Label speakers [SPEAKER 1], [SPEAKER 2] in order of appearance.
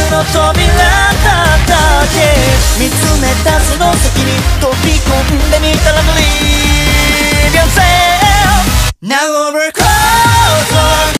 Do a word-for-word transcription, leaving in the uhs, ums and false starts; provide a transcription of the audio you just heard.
[SPEAKER 1] の扉だったけ見つめたその先に飛び込んでみたら Believe yourself Now overcome